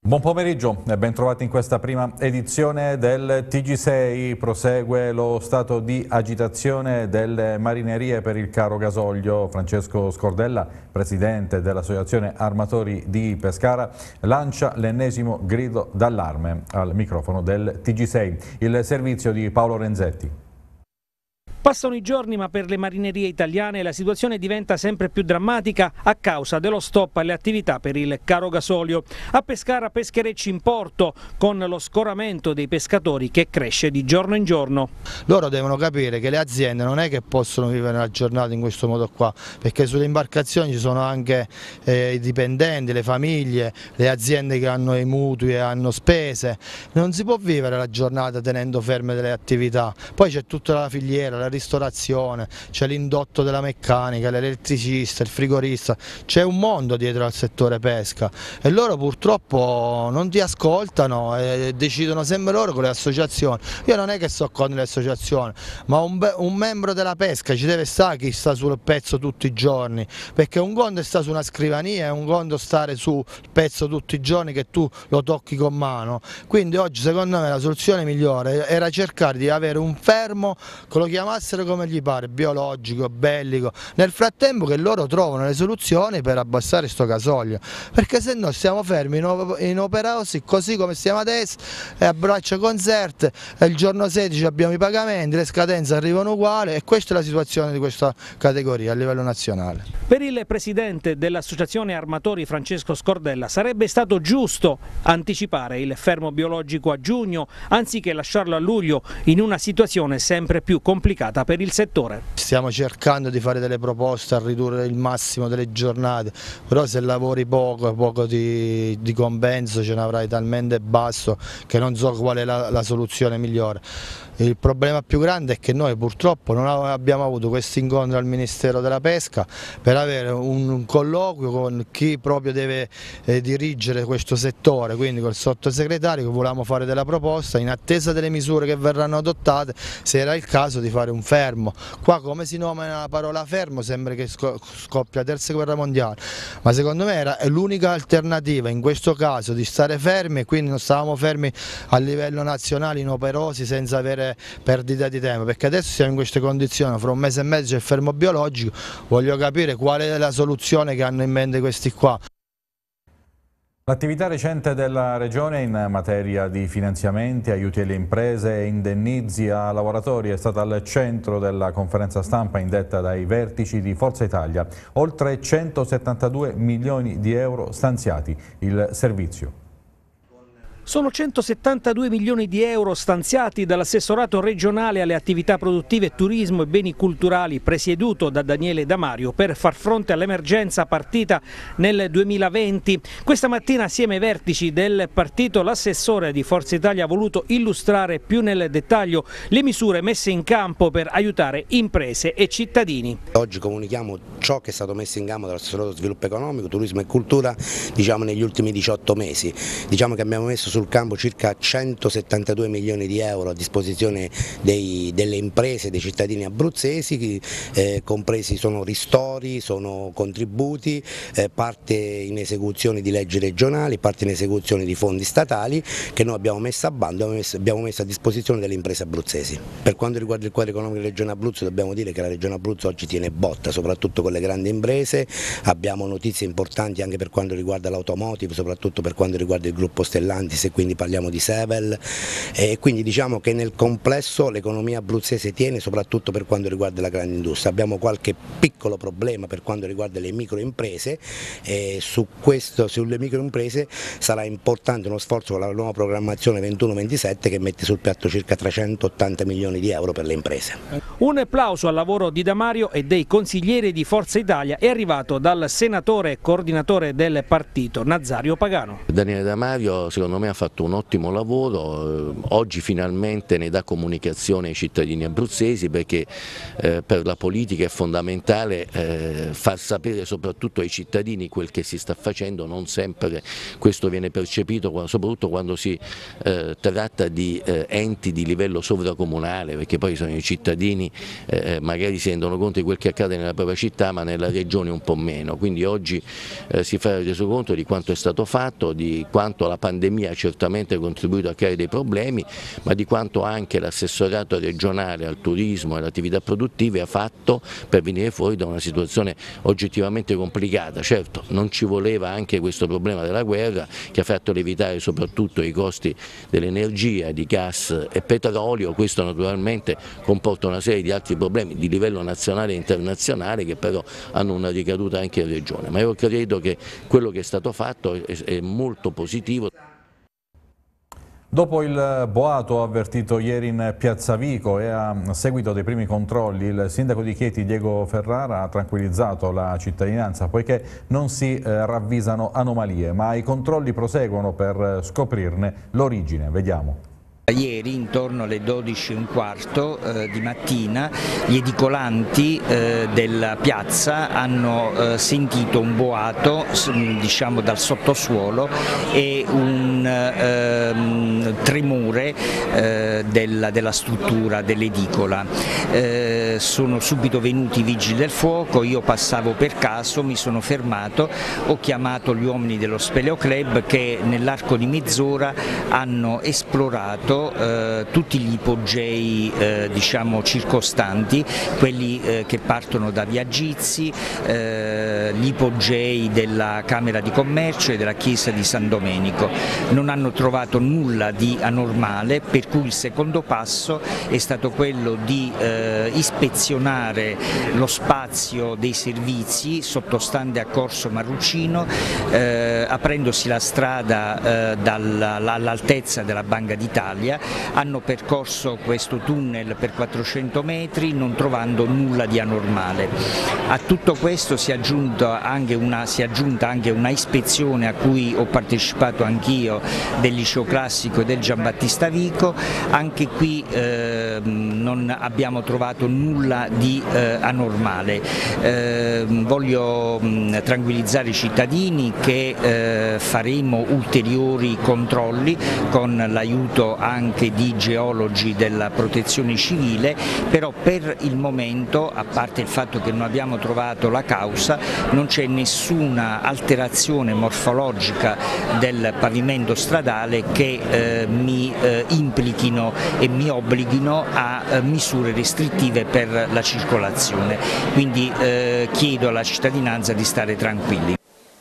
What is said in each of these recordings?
Buon pomeriggio e ben trovati in questa prima edizione del TG6. Prosegue lo stato di agitazione delle marinerie per il caro gasolio. Francesco Scordella, presidente dell'Associazione Armatori di Pescara, lancia l'ennesimo grido d'allarme al microfono del TG6, il servizio di Paolo Renzetti. Passano i giorni, ma per le marinerie italiane la situazione diventa sempre più drammatica a causa dello stop alle attività per il caro gasolio. A Pescara pescherecci in porto, con lo scoramento dei pescatori che cresce di giorno in giorno. Loro devono capire che le aziende non è che possono vivere la giornata in questo modo qua, perché sulle imbarcazioni ci sono anche i dipendenti, le famiglie, le aziende che hanno i mutui e hanno spese. Non si può vivere la giornata tenendo ferme delle attività. Poi c'è tutta la filiera, la ristorazione, c'è l'indotto della meccanica, l'elettricista, il frigorista, c'è un mondo dietro al settore pesca e loro purtroppo non ti ascoltano e decidono sempre loro con le associazioni. Io non è che sto con le associazioni, ma un membro della pesca ci deve stare chi sta sul pezzo tutti i giorni, perché un conto è stare su una scrivania e un conto stare sul pezzo tutti i giorni che tu lo tocchi con mano. Quindi oggi secondo me la soluzione migliore era cercare di avere un fermo che lo chiamassero come gli pare, biologico, bellico, nel frattempo che loro trovano le soluzioni per abbassare sto gasolio, perché se no stiamo fermi inoperosi così come stiamo adesso, e a braccia concerte, e il giorno 16 abbiamo i pagamenti, le scadenze arrivano uguali e questa è la situazione di questa categoria a livello nazionale. Per il presidente dell'Associazione Armatori Francesco Scordella sarebbe stato giusto anticipare il fermo biologico a giugno anziché lasciarlo a luglio in una situazione sempre più complicata per il settore. Stiamo cercando di fare delle proposte a ridurre il massimo delle giornate, però se lavori poco di compenso ce ne avrai talmente basso che non so qual è la soluzione migliore. Il problema più grande è che noi purtroppo non abbiamo avuto questo incontro al Ministero della Pesca per avere un colloquio con chi proprio deve dirigere questo settore, quindi col sottosegretario, che volevamo fare della proposta in attesa delle misure che verranno adottate, se era il caso di fare un fermo. Qua come si nomina la parola fermo sembra che scoppia la terza guerra mondiale, ma secondo me è l'unica alternativa in questo caso di stare fermi, e quindi non stavamo fermi a livello nazionale inoperosi senza avere perdita di tempo, perché adesso siamo in queste condizioni, fra un mese e mezzo c'è il fermo biologico, voglio capire qual è la soluzione che hanno in mente questi qua. L'attività recente della Regione in materia di finanziamenti, aiuti alle imprese e indennizi a lavoratori è stata al centro della conferenza stampa indetta dai vertici di Forza Italia. Oltre 172 milioni di euro stanziati, il servizio. Sono 172 milioni di euro stanziati dall'assessorato regionale alle attività produttive, turismo e beni culturali presieduto da Daniele Damario per far fronte all'emergenza partita nel 2020. Questa mattina assieme ai vertici del partito l'assessore di Forza Italia ha voluto illustrare più nel dettaglio le misure messe in campo per aiutare imprese e cittadini. Oggi comunichiamo ciò che è stato messo in campo dall'assessorato sviluppo economico, turismo e cultura negli ultimi 18 mesi. Diciamo che abbiamo messo sul campo circa 172 milioni di euro a disposizione delle imprese e dei cittadini abruzzesi, compresi sono ristori, sono contributi, parte in esecuzione di leggi regionali, parte in esecuzione di fondi statali che noi abbiamo messo a bando, abbiamo messo a disposizione delle imprese abruzzesi. Per quanto riguarda il quadro economico della Regione Abruzzo dobbiamo dire che la Regione Abruzzo oggi tiene botta, soprattutto con le grandi imprese, abbiamo notizie importanti anche per quanto riguarda l'automotive, soprattutto per quanto riguarda il gruppo Stellantis, e quindi parliamo di Sevel, e quindi diciamo che nel complesso l'economia abruzzese tiene, soprattutto per quanto riguarda la grande industria. Abbiamo qualche piccolo problema per quanto riguarda le microimprese e sulle microimprese sarà importante uno sforzo con la nuova programmazione 21-27 che mette sul piatto circa 380 milioni di euro per le imprese. Un applauso al lavoro di Damario e dei consiglieri di Forza Italia è arrivato dal senatore e coordinatore del partito Nazario Pagano. Daniele Damario secondo me ha fatto un ottimo lavoro, oggi finalmente ne dà comunicazione ai cittadini abruzzesi, perché per la politica è fondamentale far sapere soprattutto ai cittadini quel che si sta facendo, non sempre questo viene percepito, soprattutto quando si tratta di enti di livello sovracomunale, perché poi sono i cittadini magari si rendono conto di quel che accade nella propria città ma nella regione un po' meno, quindi oggi si fa il resoconto di quanto è stato fatto, di quanto la pandemia ha certamente contribuito a creare dei problemi, ma di quanto anche l'assessorato regionale al turismo e alle attività produttive ha fatto per venire fuori da una situazione oggettivamente complicata. Certo, non ci voleva anche questo problema della guerra che ha fatto lievitare soprattutto i costi dell'energia, di gas e petrolio, questo naturalmente comporta una serie di altri problemi di livello nazionale e internazionale che però hanno una ricaduta anche in regione, ma io credo che quello che è stato fatto è molto positivo. Dopo il boato avvertito ieri in Piazza Vico e a seguito dei primi controlli, il sindaco di Chieti Diego Ferrara ha tranquillizzato la cittadinanza poiché non si ravvisano anomalie, ma i controlli proseguono per scoprirne l'origine. Vediamo. Ieri intorno alle 12:15 di mattina gli edicolanti della piazza hanno sentito un boato, diciamo dal sottosuolo, e un tremore della struttura dell'edicola. Sono subito venuti i vigili del fuoco, io passavo per caso, mi sono fermato, ho chiamato gli uomini dello Speleo Club che nell'arco di mezz'ora hanno esplorato tutti gli ipogei diciamo circostanti, quelli che partono da Via Gizzi, gli ipogei della Camera di Commercio e della Chiesa di San Domenico. Non hanno trovato nulla di anormale, per cui il secondo passo è stato quello di ispezionare lo spazio dei servizi sottostante a Corso Marrucino, aprendosi la strada all'altezza della Banca d'Italia. Hanno percorso questo tunnel per 400 metri non trovando nulla di anormale. A tutto questo si è aggiunta anche una ispezione a cui ho partecipato anch'io del liceo classico e del Giambattista Vico. Anche qui non abbiamo trovato nulla di anormale. Voglio tranquillizzare i cittadini che faremo ulteriori controlli con l'aiuto anche di geologi della protezione civile, però per il momento, a parte il fatto che non abbiamo trovato la causa, non c'è nessuna alterazione morfologica del pavimento stradale che mi implichino e mi obblighino a misure restrittive per la circolazione. Quindi chiedo alla cittadinanza di stare tranquilli.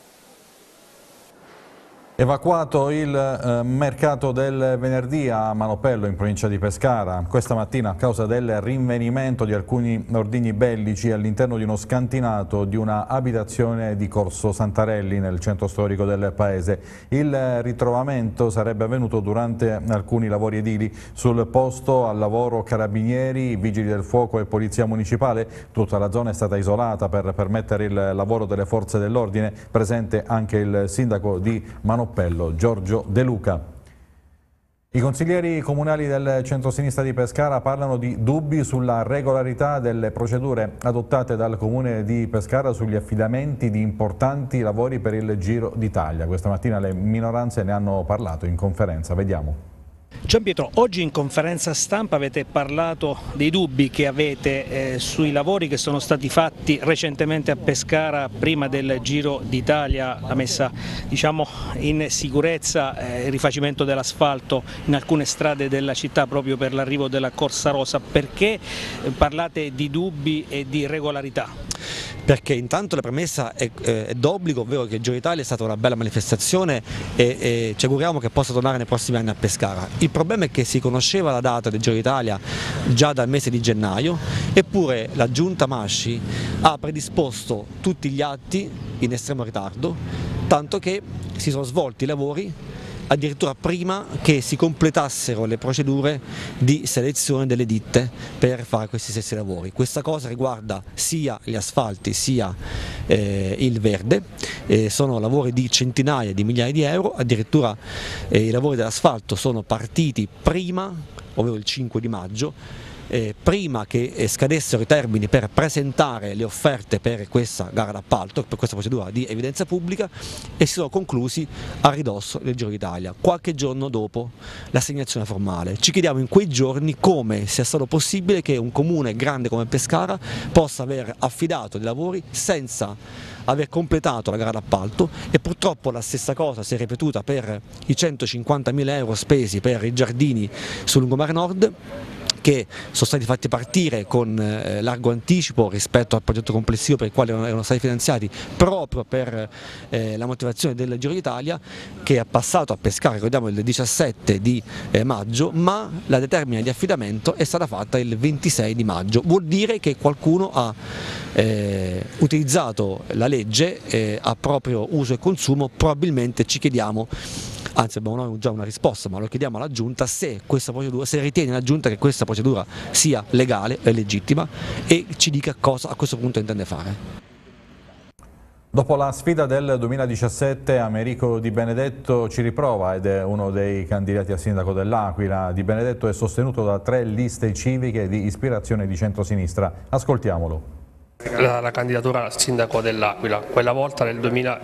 Evacuato il mercato del venerdì a Manopello in provincia di Pescara questa mattina a causa del rinvenimento di alcuni ordigni bellici all'interno di uno scantinato di una abitazione di Corso Santarelli nel centro storico del paese. Il ritrovamento sarebbe avvenuto durante alcuni lavori edili. Sul posto al lavoro carabinieri, vigili del fuoco e polizia municipale. Tutta la zona è stata isolata per permettere il lavoro delle forze dell'ordine, presente anche il sindaco di Manopello Giorgio De Luca. I consiglieri comunali del centro-sinistra di Pescara parlano di dubbi sulla regolarità delle procedure adottate dal comune di Pescara sugli affidamenti di importanti lavori per il Giro d'Italia. Questa mattina le minoranze ne hanno parlato in conferenza. Vediamo. Gianpietro, oggi in conferenza stampa avete parlato dei dubbi che avete sui lavori che sono stati fatti recentemente a Pescara prima del Giro d'Italia, la messa in sicurezza, il rifacimento dell'asfalto in alcune strade della città proprio per l'arrivo della Corsa Rosa. Perché parlate di dubbi e di regolarità? Perché intanto la premessa è d'obbligo, ovvero che il Giro d'Italia è stata una bella manifestazione e ci auguriamo che possa tornare nei prossimi anni a Pescara. Il problema è che si conosceva la data del Giro d'Italia già dal mese di gennaio, eppure la Giunta Masci ha predisposto tutti gli atti in estremo ritardo, tanto che si sono svolti i lavori addirittura prima che si completassero le procedure di selezione delle ditte per fare questi stessi lavori. Questa cosa riguarda sia gli asfalti sia il verde, sono lavori di centinaia di migliaia di euro, addirittura i lavori dell'asfalto sono partiti prima, ovvero il 5 di maggio, prima che scadessero i termini per presentare le offerte per questa gara d'appalto, per questa procedura di evidenza pubblica, e si sono conclusi a ridosso del Giro d'Italia, qualche giorno dopo l'assegnazione formale. Ci chiediamo in quei giorni come sia stato possibile che un comune grande come Pescara possa aver affidato dei lavori senza aver completato la gara d'appalto, e purtroppo la stessa cosa si è ripetuta per i 150.000 euro spesi per i giardini sul lungomare nord, che sono stati fatti partire con largo anticipo rispetto al progetto complessivo per il quale erano stati finanziati proprio per la motivazione del Giro d'Italia, che è passato a Pescara, ricordiamo, il 17 di maggio, ma la determina di affidamento è stata fatta il 26 di maggio. Vuol dire che qualcuno ha utilizzato la legge a proprio uso e consumo. Probabilmente ci chiediamo, anzi abbiamo noi già una risposta, ma lo chiediamo alla Giunta, se questa procedura, se ritiene la Giunta che questa procedura sia legale e legittima, e ci dica cosa a questo punto intende fare. Dopo la sfida del 2017, Americo Di Benedetto ci riprova ed è uno dei candidati a sindaco dell'Aquila. Di Benedetto è sostenuto da 3 liste civiche di ispirazione di centrosinistra. Ascoltiamolo. La candidatura al sindaco dell'Aquila, quella volta nel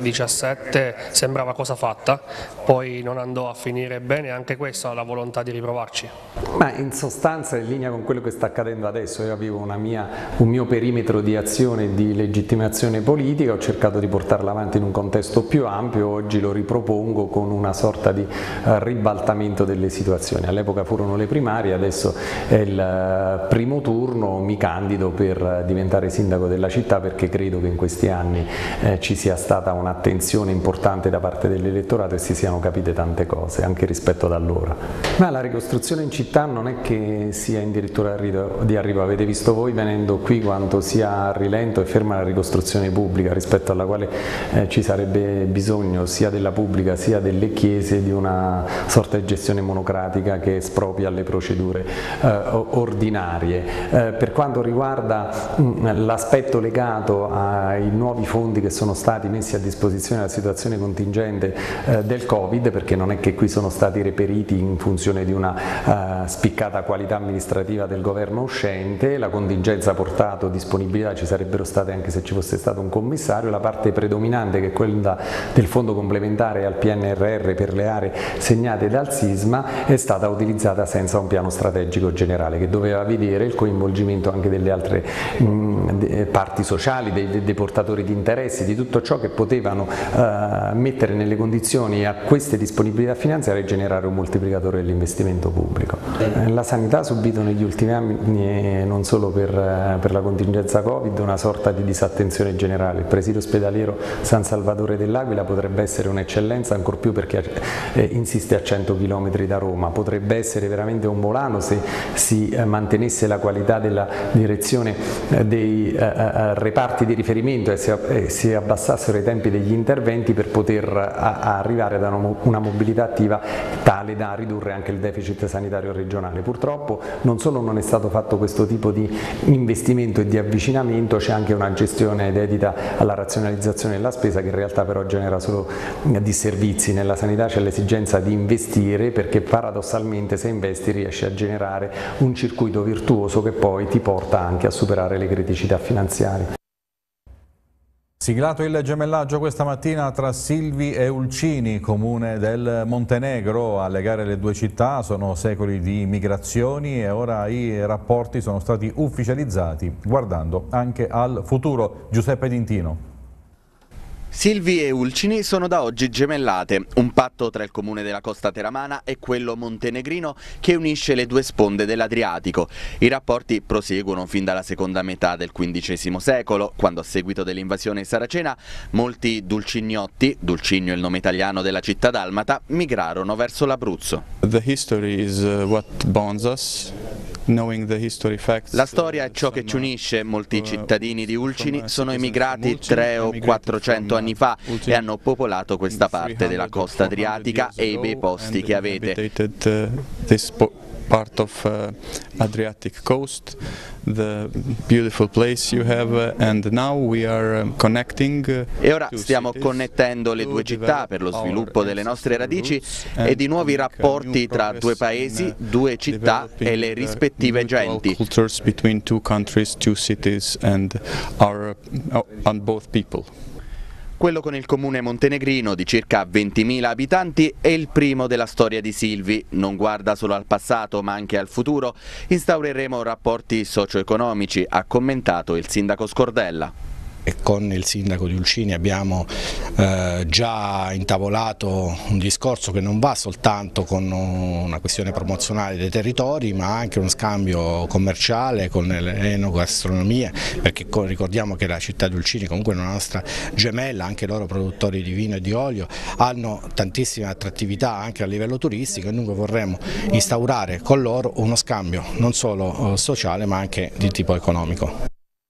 2017 sembrava cosa fatta, poi non andò a finire bene, anche questa ha la volontà di riprovarci. Ma in sostanza è in linea con quello che sta accadendo adesso. Io avevo un mio perimetro di azione e di legittimazione politica, ho cercato di portarla avanti in un contesto più ampio, oggi lo ripropongo con una sorta di ribaltamento delle situazioni. All'epoca furono le primarie, adesso è il primo turno, mi candido per diventare sindaco della città, perché credo che in questi anni ci sia stata un'attenzione importante da parte dell'elettorato e si siano capite tante cose anche rispetto ad allora. Ma la ricostruzione in città non è che sia addirittura di arrivo, avete visto voi venendo qui quanto sia a rilento e ferma la ricostruzione pubblica, rispetto alla quale ci sarebbe bisogno sia della pubblica sia delle chiese di una sorta di gestione monocratica che espropria le procedure ordinarie. Per quanto riguarda l'aspetto legato ai nuovi fondi che sono stati messi a disposizione della situazione contingente del Covid, perché non è che qui sono stati reperiti in funzione di una spiccata qualità amministrativa del governo uscente, la contingenza ha portato disponibilità, ci sarebbero state anche se ci fosse stato un commissario, la parte predominante che è quella del fondo complementare al PNRR per le aree segnate dal sisma è stata utilizzata senza un piano strategico generale che doveva vedere il coinvolgimento anche delle altre parti sociali, dei portatori di interessi, di tutto ciò che potevano mettere nelle condizioni a queste disponibilità finanziarie generare un moltiplicatore dell'investimento pubblico. La sanità ha subito negli ultimi anni, non solo per la contingenza Covid, una sorta di disattenzione generale. Il presidio ospedaliero San Salvatore dell'Aquila potrebbe essere un'eccellenza, ancor più perché insiste a 100 km da Roma, potrebbe essere veramente un volano se si mantenesse la qualità della direzione dei reparti di riferimento e si abbassassero i tempi degli interventi per poter arrivare ad una mobilità attiva tale da ridurre anche il deficit sanitario regionale. Purtroppo non solo non è stato fatto questo tipo di investimento e di avvicinamento, c'è anche una gestione dedita alla razionalizzazione della spesa che in realtà però genera solo disservizi. Nella sanità c'è l'esigenza di investire, perché paradossalmente se investi riesci a generare un circuito virtuoso che poi ti porta anche a superare le criticità finanziarie. Siglato il gemellaggio questa mattina tra Silvi e Ulcini, comune del Montenegro. A legare le due città sono secoli di migrazioni e ora i rapporti sono stati ufficializzati, guardando anche al futuro. Giuseppe Dintino. Silvi e Ulcini sono da oggi gemellate, un patto tra il comune della Costa Teramana e quello montenegrino che unisce le due sponde dell'Adriatico. I rapporti proseguono fin dalla seconda metà del XV secolo, quando a seguito dell'invasione saracena molti dulcignotti, Dulcigno è il nome italiano della città dalmata, migrarono verso l'Abruzzo. The history is what bonds us. La storia è ciò che ci unisce. Molti cittadini di Ulcini sono emigrati 300 o 400 anni fa e hanno popolato questa parte della costa adriatica e i bei posti che avete. Part of Adriatic coast, the beautiful place you have, and now we are connecting. E ora stiamo connettendo le due città per lo sviluppo delle nostre radici e di nuovi rapporti tra due paesi, due città e le rispettive genti. Cultures between two countries, two cities, and both people. Quello con il comune montenegrino di circa 20.000 abitanti è il primo della storia di Silvi. Non guarda solo al passato ma anche al futuro. Instaureremo rapporti socio-economici, ha commentato il sindaco Scordella. E con il sindaco di Ulcini abbiamo già intavolato un discorso che non va soltanto con una questione promozionale dei territori, ma anche uno scambio commerciale con le enogastronomie, perché ricordiamo che la città di Ulcini, comunque una nostra gemella, anche loro produttori di vino e di olio, hanno tantissime attrattività anche a livello turistico, e dunque vorremmo instaurare con loro uno scambio non solo sociale ma anche di tipo economico.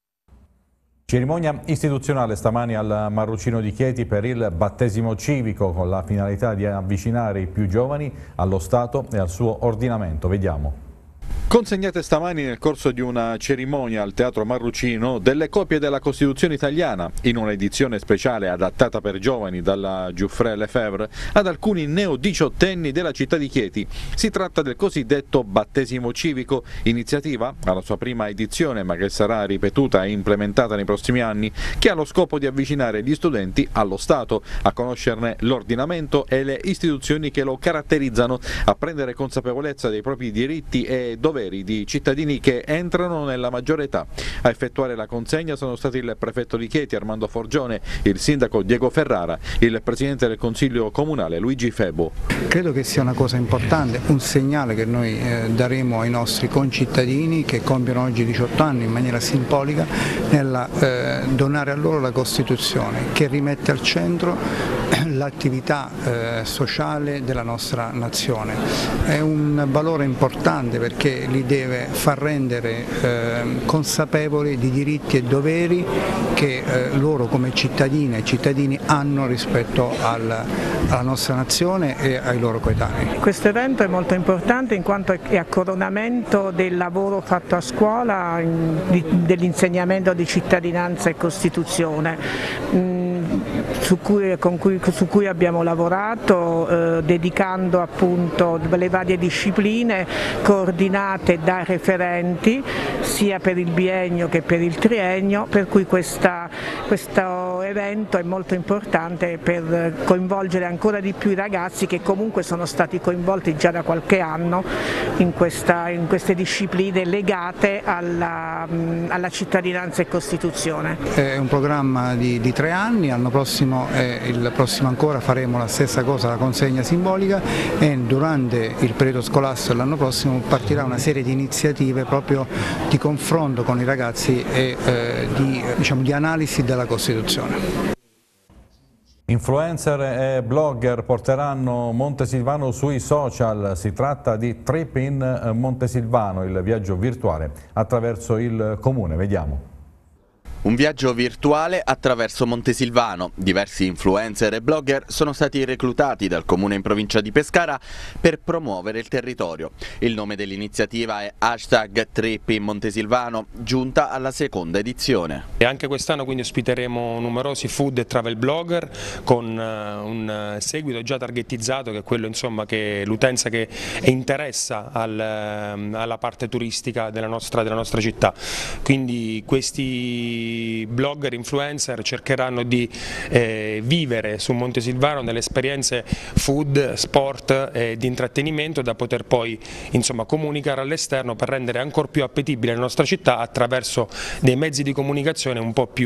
Cerimonia istituzionale stamani al Marrucino di Chieti per il battesimo civico, con la finalità di avvicinare i più giovani allo Stato e al suo ordinamento. Vediamo. Consegnate stamani nel corso di una cerimonia al Teatro Marrucino delle copie della Costituzione italiana, in un'edizione speciale adattata per giovani dalla Giuffre Lefebvre, ad alcuni neo-diciottenni della città di Chieti. Si tratta del cosiddetto battesimo civico, iniziativa alla sua prima edizione ma che sarà ripetuta e implementata nei prossimi anni, che ha lo scopo di avvicinare gli studenti allo Stato, a conoscerne l'ordinamento e le istituzioni che lo caratterizzano, a prendere consapevolezza dei propri diritti e doveri di cittadini che entrano nella maggiore età. A effettuare la consegna sono stati il prefetto di Chieti Armando Forgione, il sindaco Diego Ferrara, il presidente del Consiglio Comunale Luigi Febo. Credo che sia una cosa importante, un segnale che noi daremo ai nostri concittadini che compiono oggi 18 anni in maniera simbolica, nella donare a loro la Costituzione, che rimette al centro l'attività sociale della nostra nazione. È un valore importante perché li deve far rendere consapevoli di diritti e doveri che loro come cittadine e cittadini hanno rispetto alla nostra nazione e ai loro coetanei. Questo evento è molto importante in quanto è a coronamento del lavoro fatto a scuola, dell'insegnamento di cittadinanza e Costituzione. Su cui abbiamo lavorato dedicando appunto le varie discipline coordinate dai referenti sia per il biennio che per il triennio, per cui questo evento è molto importante per coinvolgere ancora di più i ragazzi che comunque sono stati coinvolti già da qualche anno in queste discipline legate alla cittadinanza e Costituzione. È un programma di 3 anni, l'anno prossimo e il prossimo ancora faremo la stessa cosa, la consegna simbolica, e durante il periodo scolastico l'anno prossimo partirà una serie di iniziative proprio di confronto con i ragazzi e di analisi della Costituzione. Influencer e blogger porteranno Montesilvano sui social. Si tratta di Trip in Montesilvano, il viaggio virtuale attraverso il comune. Vediamo. Un viaggio virtuale attraverso Montesilvano. Diversi influencer e blogger sono stati reclutati dal comune in provincia di Pescara per promuovere il territorio. Il nome dell'iniziativa è #TripInMontesilvano, giunta alla seconda edizione. E anche quest'anno quindi ospiteremo numerosi food e travel blogger con un seguito già targettizzato, che è quello insomma che l'utenza che interessa alla parte turistica della nostra città. Quindi questi blogger, influencer cercheranno di vivere su Montesilvano delle esperienze food, sport e di intrattenimento da poter poi insomma comunicare all'esterno per rendere ancora più appetibile la nostra città attraverso dei mezzi di comunicazione un po'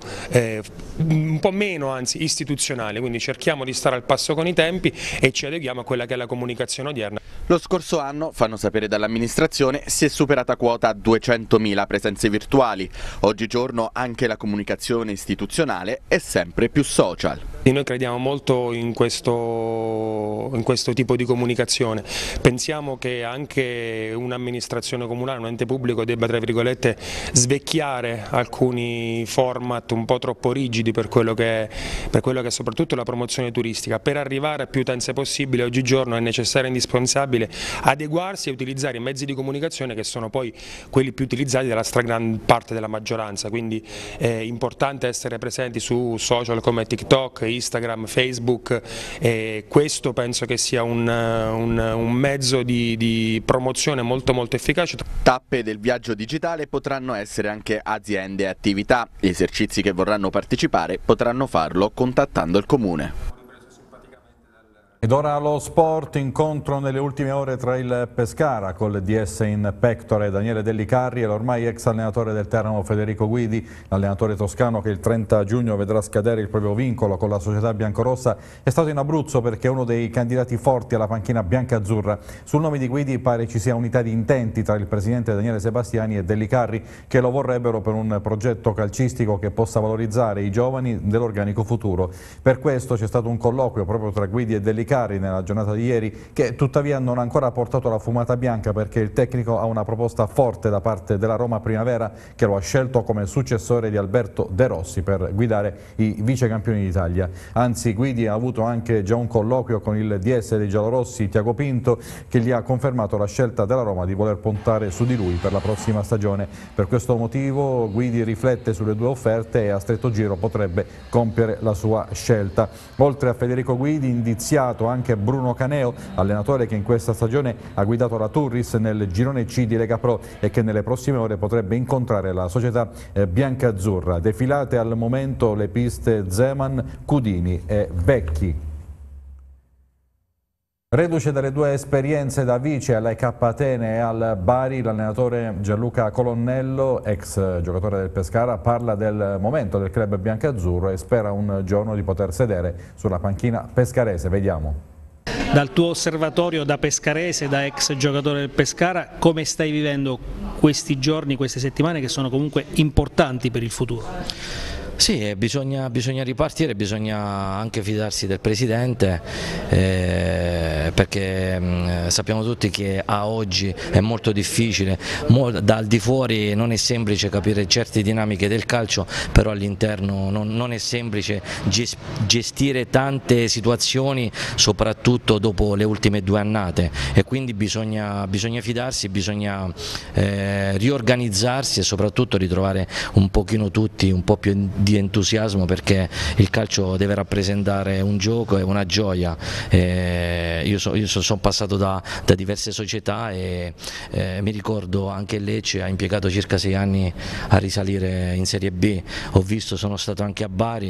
meno anzi istituzionali, quindi cerchiamo di stare al passo con i tempi e ci adeguiamo a quella che è la comunicazione odierna. Lo scorso anno, fanno sapere dall'amministrazione, si è superata quota 200.000 presenze virtuali. Oggigiorno anche la comunicazione istituzionale è sempre più social. Noi crediamo molto in questo tipo di comunicazione, pensiamo che anche un'amministrazione comunale, un ente pubblico debba, tra virgolette, svecchiare alcuni format un po' troppo rigidi per quello che è soprattutto la promozione turistica. Per arrivare a più utenze possibile oggigiorno è necessario e indispensabile adeguarsi e utilizzare i mezzi di comunicazione che sono poi quelli più utilizzati dalla stragrande parte della maggioranza, quindi è importante essere presenti su social come TikTok, Instagram, Facebook, e questo penso che sia un mezzo di promozione molto efficace. Tappe del viaggio digitale potranno essere anche aziende e attività. Gli esercizi che vorranno partecipare potranno farlo contattando il comune. Ed ora lo sport, incontro nelle ultime ore tra il Pescara col DS in pectore Daniele Dellicarri e l'ormai ex allenatore del Teramo Federico Guidi, l'allenatore toscano che il 30 giugno vedrà scadere il proprio vincolo con la società biancorossa, è stato in Abruzzo perché è uno dei candidati forti alla panchina biancazzurra. Sul nome di Guidi pare ci sia unità di intenti tra il presidente Daniele Sebastiani e Dellicarri, che lo vorrebbero per un progetto calcistico che possa valorizzare i giovani dell'organico futuro. Per questo c'è stato un colloquio proprio tra Guidi e Dellicarri nella giornata di ieri, che tuttavia non ha ancora portato la fumata bianca, perché il tecnico ha una proposta forte da parte della Roma Primavera, che lo ha scelto come successore di Alberto De Rossi per guidare i vice campioni d'Italia. Anzi, Guidi ha avuto anche già un colloquio con il DS dei giallorossi Tiago Pinto, che gli ha confermato la scelta della Roma di voler puntare su di lui per la prossima stagione. Per questo motivo Guidi riflette sulle due offerte e a stretto giro potrebbe compiere la sua scelta. Oltre a Federico Guidi, indiziato anche Bruno Caneo, allenatore che in questa stagione ha guidato la Turris nel girone C di Lega Pro e che nelle prossime ore potrebbe incontrare la società biancazzurra. Defilate al momento le piste Zeman, Cudini e Vecchi. Reduce dalle due esperienze da vice all'AEK Atene e al Bari, l'allenatore Gianluca Colonnello, ex giocatore del Pescara, parla del momento del club biancazzurro e spera un giorno di poter sedere sulla panchina pescarese. Vediamo. Dal tuo osservatorio da pescarese, da ex giocatore del Pescara, come stai vivendo questi giorni, queste settimane che sono comunque importanti per il futuro? Sì, bisogna ripartire, bisogna anche fidarsi del presidente, perché sappiamo tutti che a oggi è molto difficile, dal di fuori non è semplice capire certe dinamiche del calcio, però all'interno non è semplice gestire tante situazioni, soprattutto dopo le ultime due annate, e quindi bisogna fidarsi, bisogna riorganizzarsi e soprattutto ritrovare un pochino tutti un po' più di entusiasmo, perché il calcio deve rappresentare un gioco e una gioia. Io sono passato da diverse società e mi ricordo anche Lecce ha impiegato circa 6 anni a risalire in Serie B, sono stato anche a Bari,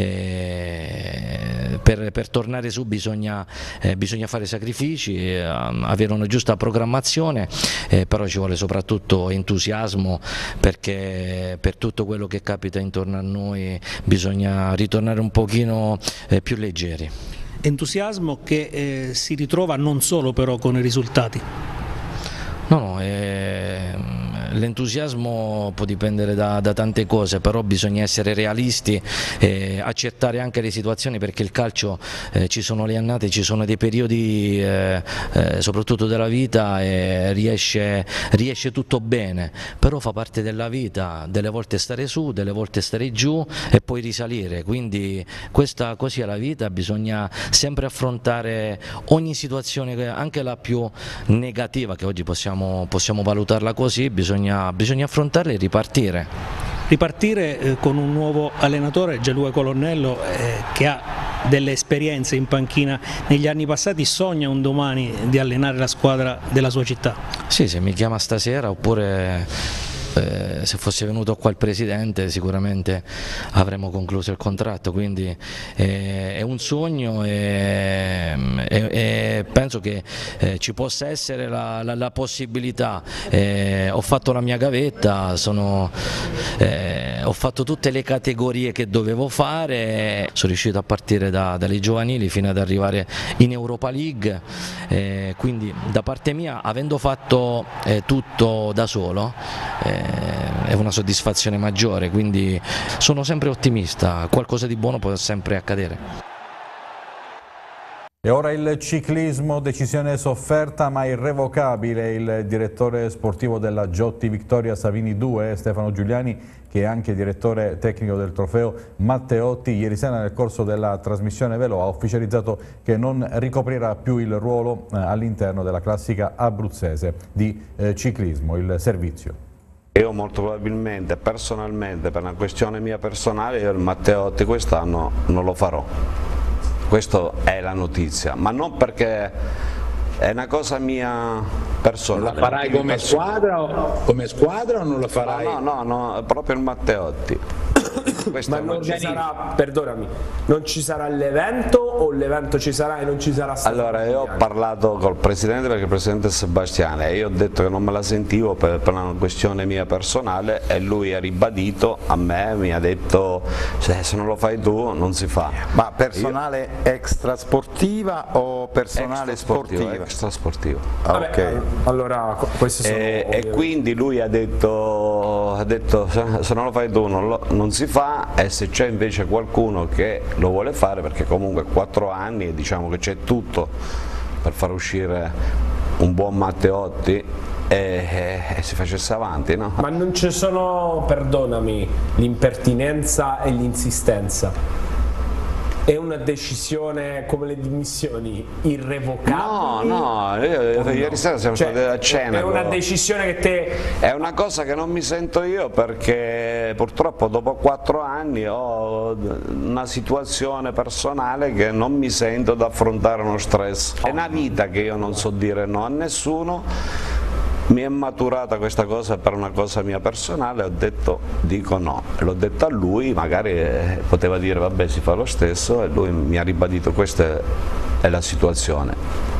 per tornare su bisogna fare sacrifici, avere una giusta programmazione, però ci vuole soprattutto entusiasmo, perché per tutto quello che capita intorno a noi bisogna ritornare un pochino più leggeri. Entusiasmo che si ritrova non solo però con i risultati. No, l'entusiasmo può dipendere da tante cose, però bisogna essere realisti e accettare anche le situazioni, perché il calcio ci sono le annate, ci sono dei periodi soprattutto della vita, riesce tutto bene, però fa parte della vita, delle volte stare su, delle volte stare giù e poi risalire, quindi così è la vita, bisogna sempre affrontare ogni situazione, anche la più negativa, che oggi possiamo valutarla così, bisogna affrontarla e ripartire. Ripartire con un nuovo allenatore, Gianluca Colonnello, che ha delle esperienze in panchina negli anni passati, sogna un domani di allenare la squadra della sua città? Sì, se mi chiama stasera, oppure se fosse venuto qua il presidente sicuramente avremmo concluso il contratto, quindi è un sogno e e penso che ci possa essere la possibilità. Ho fatto la mia gavetta, ho fatto tutte le categorie che dovevo fare, sono riuscito a partire dalle giovanili fino ad arrivare in Europa League, quindi da parte mia, avendo fatto tutto da solo, è una soddisfazione maggiore, quindi sono sempre ottimista, qualcosa di buono può sempre accadere. E ora il ciclismo, decisione sofferta ma irrevocabile. Il direttore sportivo della Giotti Victoria Savini 2, Stefano Giuliani, che è anche direttore tecnico del trofeo Matteotti, ieri sera nel corso della trasmissione Velo ha ufficializzato che non ricoprirà più il ruolo all'interno della classica abruzzese di ciclismo, il servizio. Io molto probabilmente, personalmente, per una questione mia personale, io il Matteotti quest'anno non lo farò. Questa è la notizia, ma non perché è una cosa mia personale. La farai come squadra o non la farai? No, proprio il Matteotti. Ma non ci sarà, perdonami, non ci sarà l'evento o l'evento ci sarà e non ci sarà stato? Allora, io ho parlato col presidente, perché il presidente è Sebastiani, e io ho detto che non me la sentivo per una questione mia personale, e lui ha ribadito a me, mi ha detto se non lo fai tu non si fa. Ma personale extrasportiva o personale sportivo? Extrasportivo. Vabbè, okay. Allora queste sono e quindi lui ha detto se non lo fai tu non si fa, e se c'è invece qualcuno che lo vuole fare, perché comunque 4 anni e diciamo che c'è tutto per far uscire un buon Matteotti e si facesse avanti, no? Ma non ci sono, perdonami, l'impertinenza e l'insistenza? È una decisione come le dimissioni irrevocabili? No, ieri sera siamo stati a cena. È una decisione che te... È una cosa che non mi sento io, perché purtroppo dopo 4 anni ho una situazione personale che non mi sento da affrontare uno stress. È una vita che io non so dire no a nessuno. Mi è maturata questa cosa per una cosa mia personale, ho detto dico no, l'ho detto a lui, magari poteva dire vabbè si fa lo stesso, e lui mi ha ribadito questa è la situazione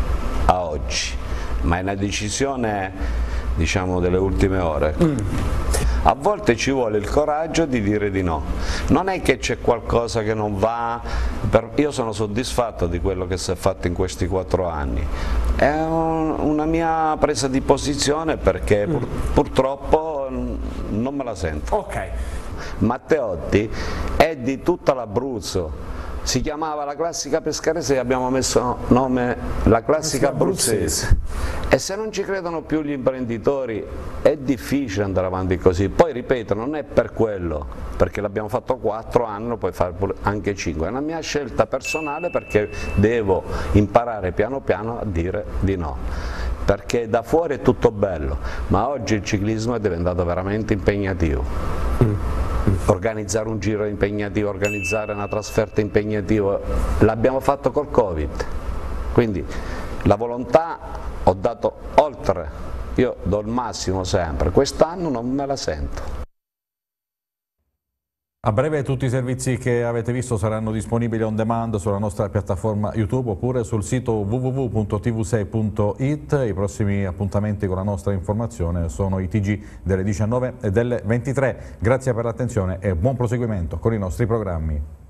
a oggi, ma è una decisione diciamo delle ultime ore. A volte ci vuole il coraggio di dire di no, non è che c'è qualcosa che non va, io sono soddisfatto di quello che si è fatto in questi 4 anni, è una mia presa di posizione, perché purtroppo non me la sento. Okay. Matteotti è di tutta l'Abruzzo, si chiamava la classica pescarese e abbiamo messo nome la classica abruzzese, e se non ci credono più gli imprenditori è difficile andare avanti così. Poi ripeto, non è per quello, perché l'abbiamo fatto 4 anni, lo puoi fare anche 5, è una mia scelta personale, perché devo imparare piano piano a dire di no, perché da fuori è tutto bello, ma oggi il ciclismo è diventato veramente impegnativo. Organizzare un giro è impegnativo, organizzare una trasferta è impegnativo, l'abbiamo fatto col Covid, quindi la volontà ho dato oltre, io do il massimo sempre, quest'anno non me la sento. A breve tutti i servizi che avete visto saranno disponibili on demand sulla nostra piattaforma YouTube oppure sul sito www.tv6.it. I prossimi appuntamenti con la nostra informazione sono i TG delle 19 e delle 23. Grazie per l'attenzione e buon proseguimento con i nostri programmi.